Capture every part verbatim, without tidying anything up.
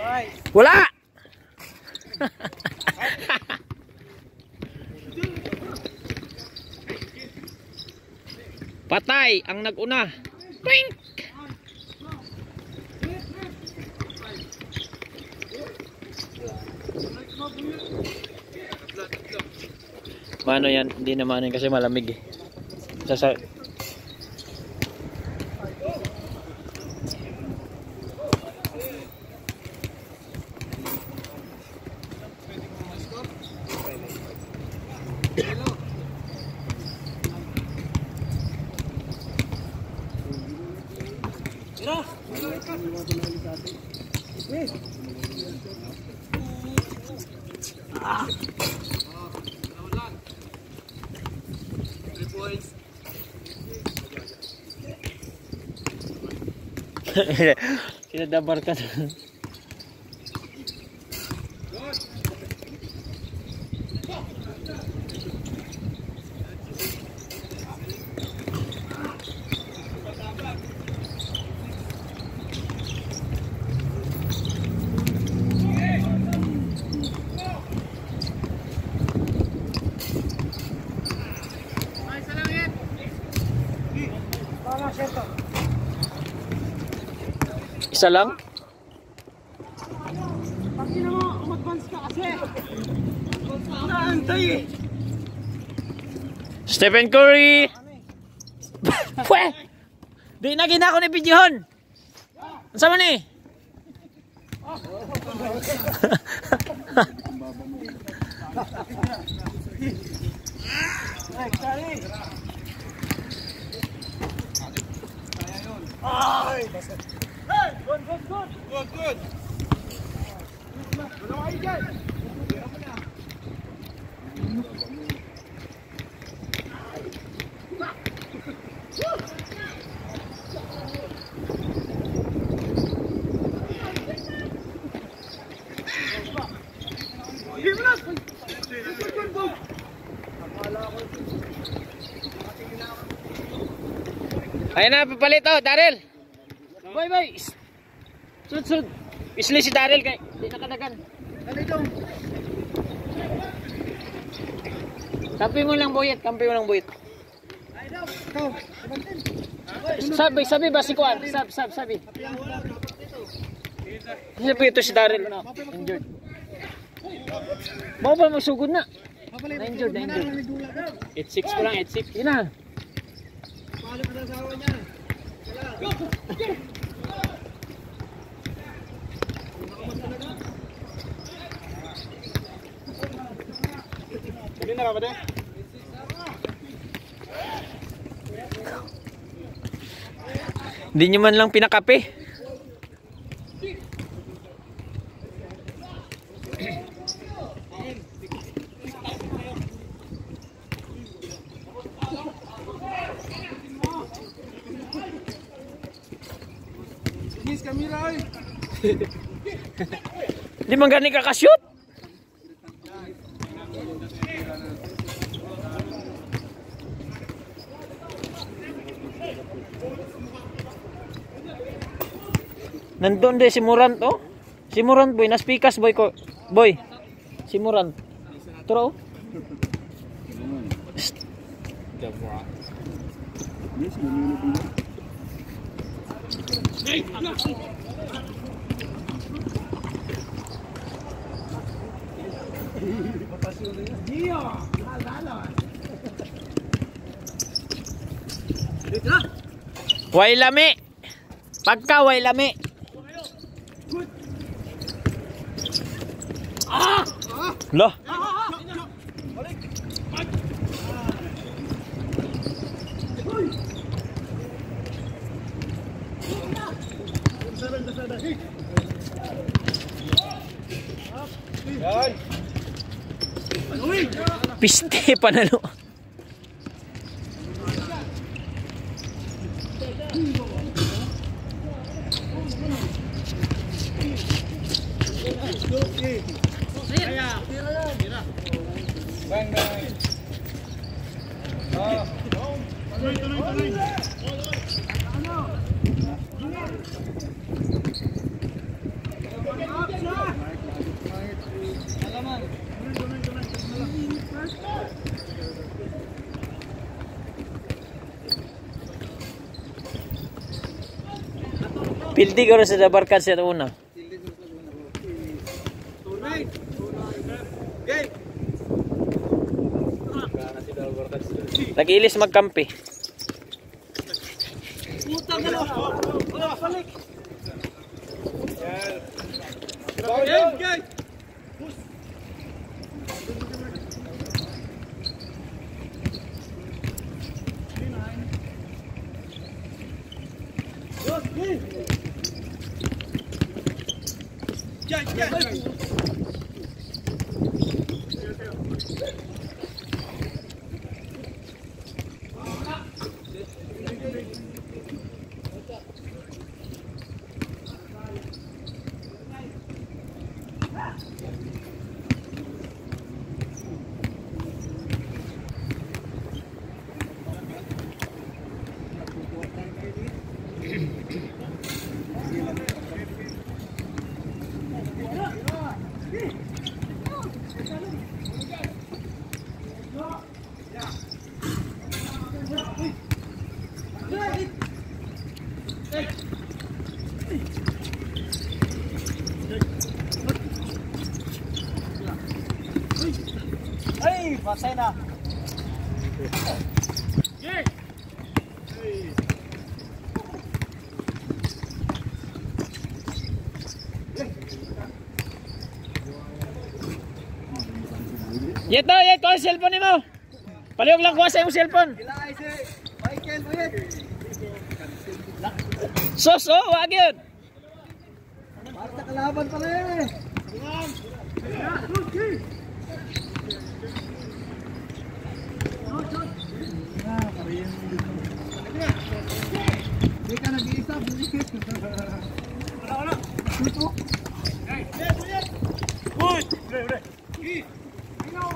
Wala! Patay ang nag-una. Pink! Mano yan? Hindi naman yan kasi malamig eh. Sasa ah. Sinadabar ka. Isa lang? Pagin mo, umadvance ka kasi. Naantay eh. Stephen Curry! Pwe! Di na gina ako ni videohon. Ano sama ni? Ay! Hey! Good, good, good! Good, good! Wala kayo dyan! Ayan na, papalit oh, Daryl. Boy, boy. Sud, sud. Isli si Daryl kay di nakadagan. Dali dong. Kampi mo lang boyet, kampi mo lang boyet. Ay daw. Ikaw, seventeen. Sabi, sabi ba si Kuan? Sab, sab, sabi. Sabi ito si Daryl na. Injured. Mau ba masugod na? Na-injured, na-injured. eight six ko lang, eight six. Yun na. Paano ka na asawa niya? Wala. Hindi na ba din? Hindi nyo man lang pinakape. Miss Camila ay. Hindi man gani kakashoot. Nandun din si Murant oh. Si Murant boy, naspikas boy ko. Boy. Si Murant. Turo. Way lami. Pagka way lami. Ah! Loh. Piste panalo. Bang bang. Ah. Tuloy tuloy tuloy. Ano? Pildi ko rin sa dabarkad sa una. Nag-ilis magkampi. Utang ka lang. Balik. Game, game. Ay, pasay na. Yet daw, yet ko ang cellphone ni mo. Palihog lang kuha sa iyong cellphone. Michael, wait. Sos, oh, wag yun. Basta kalaban pala yan eh. Hindi ka nag-iisa, bulikit. Wala, wala. Tuto. Hey, hey, hey. Uy! Ure, ure. Ikaw.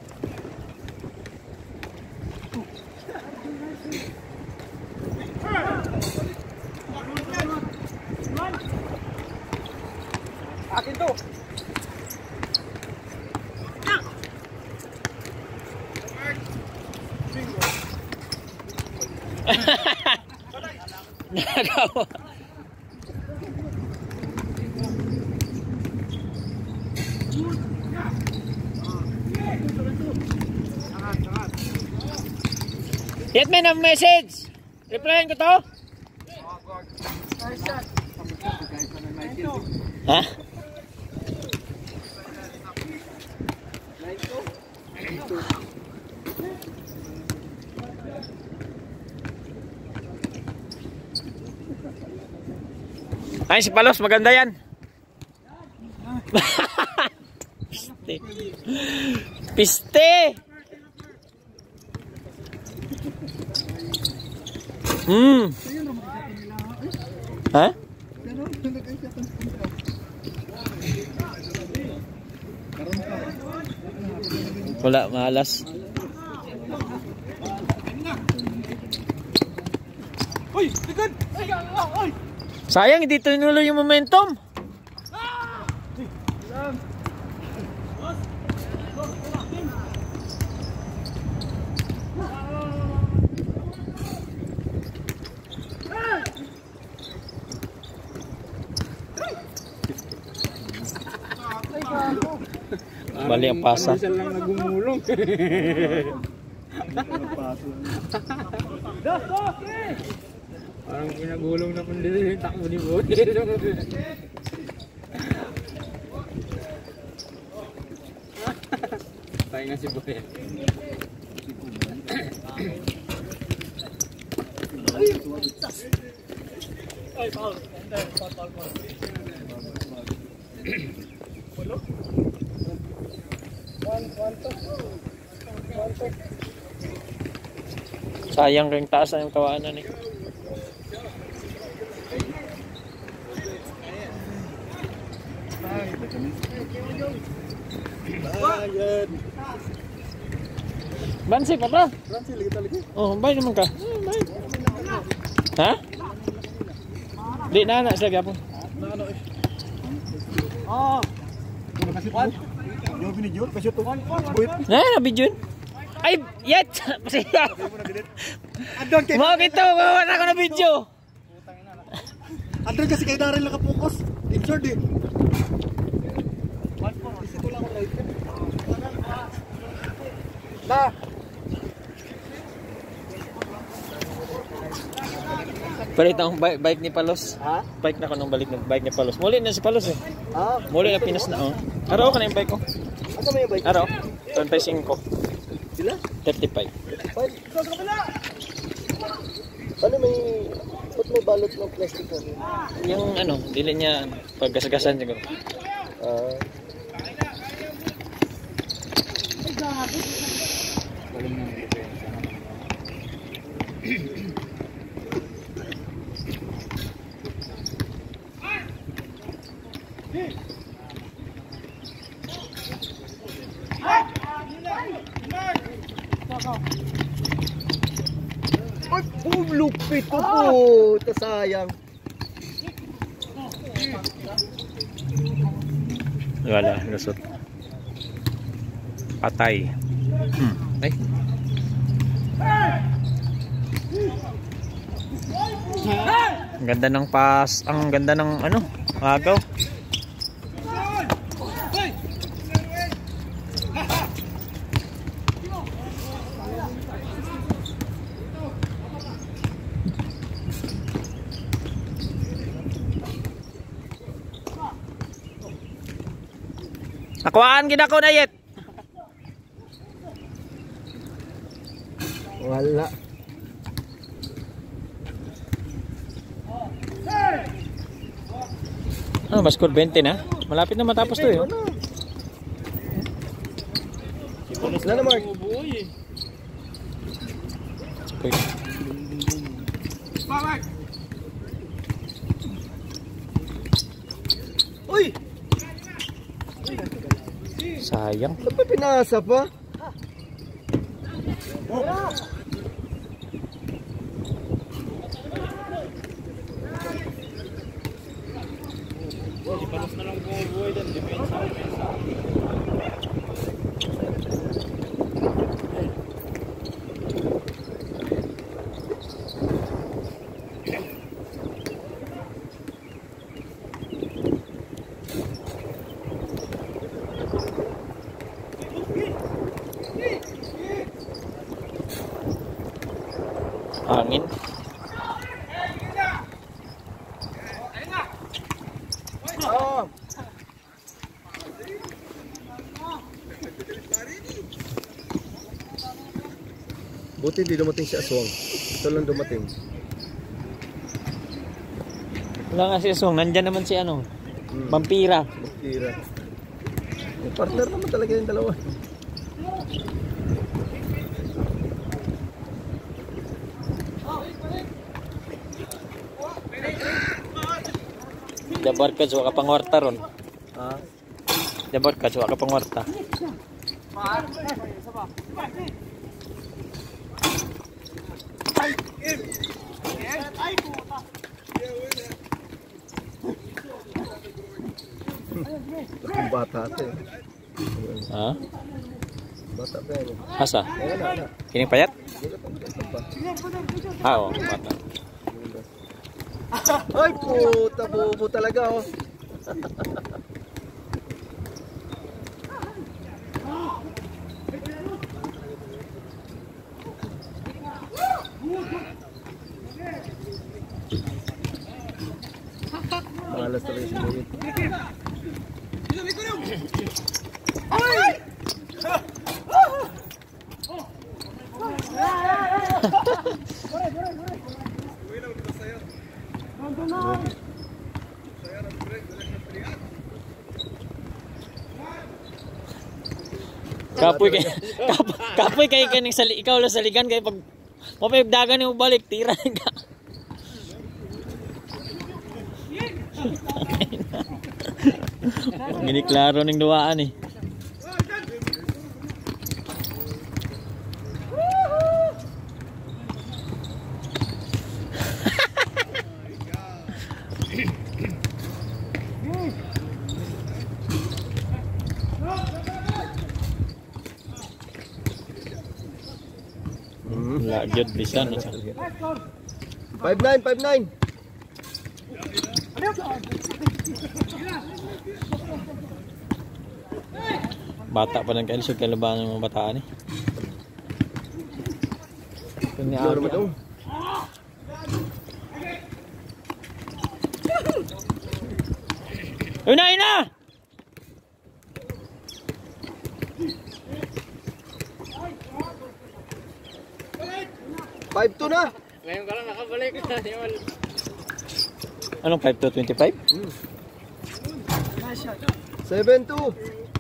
Akin to. Nagawa. Hit me ng message. Replyan ko to. Ha? Ay, si Palos, maganda yan. Piste. Piste. Hmm. Ha? Wala, malas. Uy, likod! Ay, ay! Sayang, hindi tinuloy yung momentum. Bali ang pasa. Isa lang nagumulong. Parang pinagulong na pang dito yung takbo ni Boy. Tayo nga si Boy. Ay, Paul. Paul, Paul, Paul. Pulo? One, one, two. One, two. Sayang kang taas ang kawanan eh. Ayan. Bansi pa ba? Francis, lagi lagi. Oh, bay naman ka. Ha? Di na na sila gapon. Ano eh? Ah. Ano kasi to? Yo binidyo kasi to. Buit. Na na video. Ay, yet. Pasiya. Adon kay. Mo kito, wala na ko na video. Andre kasi kay Daryl nakapokus. Injured eh. Isa ko lang ako right. Na. Palit ang bike, bike ni Palos. Ha? Bike na ko nung balik ng bike ni Palos. Muli na si Palos eh. Ah. Muli na pinas na oh. Araw ka na yung bike ko. Asa may bike? Araw. twenty-five. Sila? thirty-five. Fine. Ikaw sa kabila. Ano may ba't may balot ng plastic na? Yung ano, dili niya paggasagasan siguro. Ah. Ay, oh, lupit ko po. Ito sayang. Wala, lusot. Patay. Hmm. Ay. Ang ganda ng pas, ang ganda ng ano, agaw. Nakuhaan gina ko na yet. Wala. Ano, mas score twenty na? Malapit na matapos to eh. Oh. Na na Mark. Uy! Sayang. Ba't may pinasa pa? Ipalos na lang kung buhay dan depensa. Hangin. Oh. Buti hindi dumating si Aswang. Ito lang dumating. Wala nga si Song, nandyan naman si ano, Hmm. Vampira. Tira. May partner naman talaga yung dalawa. Jabar ka, suwa ka pangwarta ron. Ah. Jabar ka, suwa ka pangwarta. Laking bata ito eh. Ha? Bata pa yan. Asa? Ayan na, anak. Kining payat? Hindi ka pa magkasta pa. Ah, oo, bata. Ay puta, bobo talaga oh. Malas talaga si David. Kapoy kay kap- kapoy kay kaning sali ikaw lang saligan kay pag mo pa dagan mo balik tira ka. Gini klaro ning duwaan eh. La gyud bisan. five nine, five nine. Bata pa ng kailisod kalabahan ng mga bataan eh. Kunya Jor mo daw. Una, ina! five two na. Ngayon ka lang nakabalik. Anong five to twenty-five? seven two.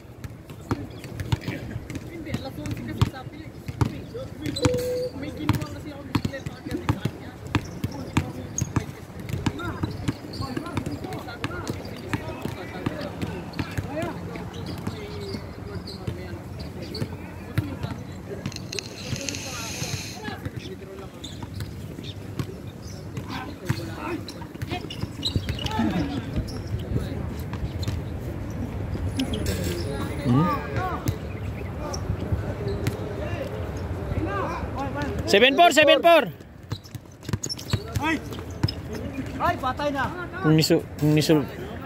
seven four, seven four. Ay! Ay, patay na. Kung nisu kung nisul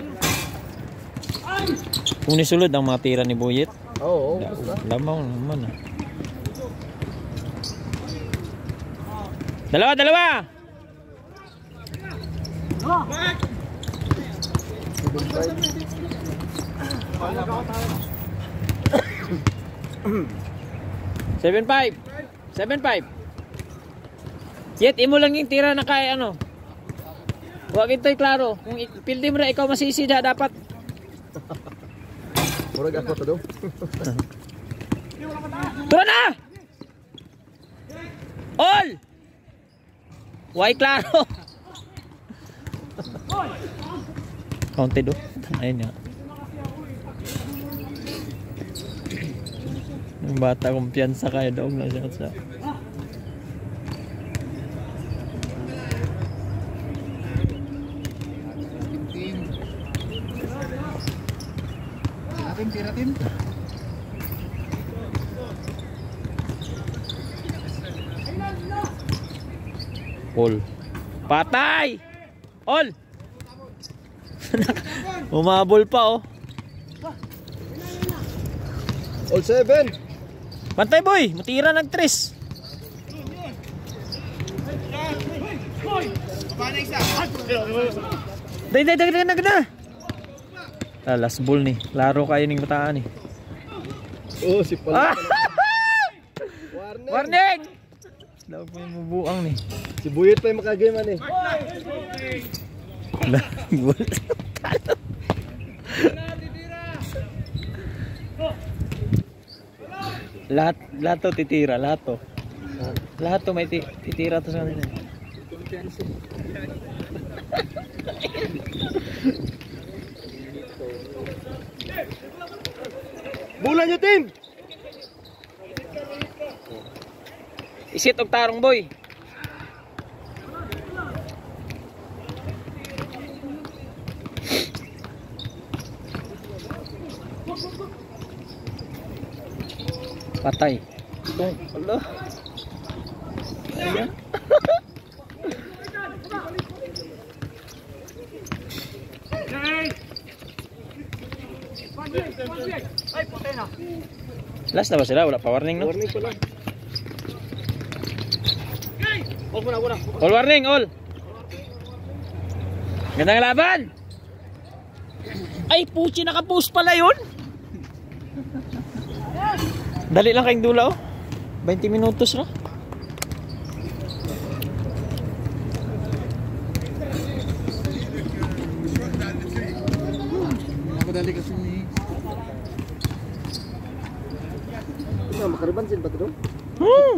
Kung nisulod ang mga tira ni Boyet. Oo. Lamaw naman ah. Dalawa, dalawa. seven five. seven five. Yet imo lang yung tira na kaya ano. Huwag ito'y klaro. Kung pildi mo na ikaw masisi na dapat. Murag ako to daw. Tura na! All! Why klaro? Counted oh. Ayun nga. Yung bata kumpiyansa kaya daw na siya sa... Tiratin, tiratin. All. Patay! All! Umabol pa oh. All seven. Pantay boy! Matira ng tres. Day, day, day, day, day, day. Ah, last ball ni. Laro kayo ng bataan eh. Oh, si Pala. Ah! Warning. Warning! Daw pa yung mabuang ni. Si Buyet pa yung makagame man eh. Ball. Lahat, lahat to titira, lahat to. Lahat to may ti titira to sa kanila. Bulan nyo, team! Isit og tarong boy. Patay. Tung, ala. Ayan. Ay, patay na. Last na ba sila? Wala pa warning no? Warning pala. All muna, muna. All warning, all. Gandang laban. Ay, puchi, naka-post pala yun. Dali lang kayong dula oh. twenty minutos na. Nakadali kasi ni... Ito, makaribansin ba ito doon? Hmm.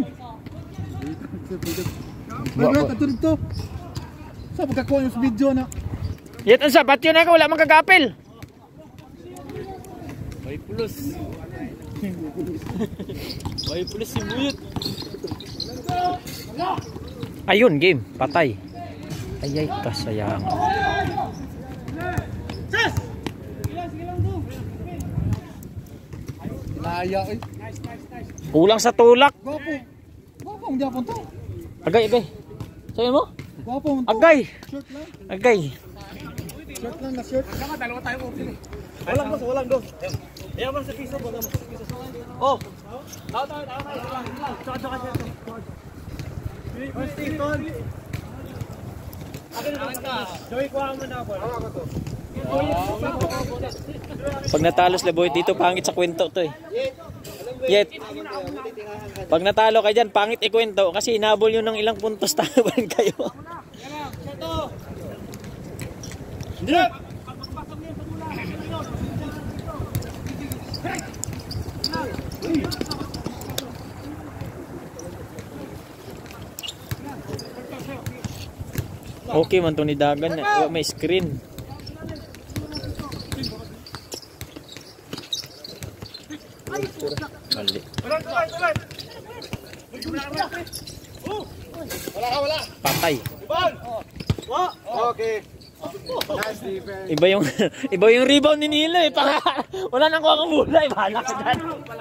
Wala ka ito dito. Sa pagkakuha yung video na. Yet ang sabat yun ako, wala magkagapil. May plus. May plus si Buyet. Ayun, game. Patay. Ayay, kasayang. Laya eh. Kulang sa tulak. Gwapo. Gwapo ang diapon to. Agay, agay. Sabi mo? Gwapo ang to. Agay. Short lang. Agay. Short lang na short. Saka dalawa tayo ko. Walang boss, walang dos. Ayaw mo sa piso, wala mo sa piso. Oh. Taw taw taw taw. Tsaka tsaka siya. Oh, Stephen. Akin na ka. Joy, kuha mo na ako. Hawa ko to. Pag natalo sila boy, dito pangit sa kwento to eh. Yet. Pag natalo ka dyan, pangit ikwento kasi inabol yun ng ilang puntos talo pa rin kayo. Okay man to ni Dagan, may screen. Mali. Wala ka, wala. Patay. Okay. Nice defense. Iba yung iba yung rebound ni Nilo eh. Paka, wala nang kuha kang bola, eh. Bahala ka dyan.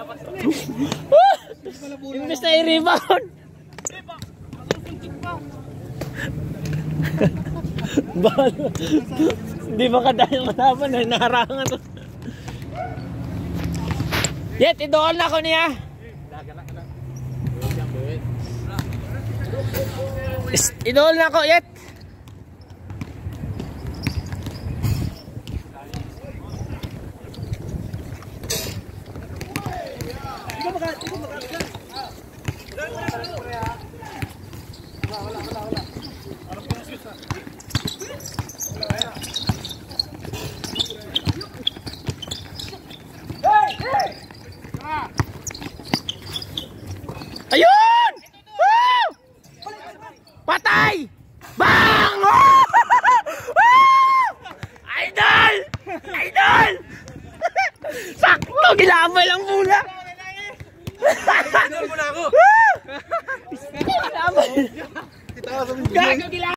Imbes na i-rebound. Bahala. Hindi makadayang kalaban eh. Naharangan to. Yet, idool na ko niya. Idool na ko, Yet. Ayun! Woo! Patay! Bang! Idol! Idol! Sakto! Gilabay lang muna! Idol mo na ako! Gilabay! Gago gilabay!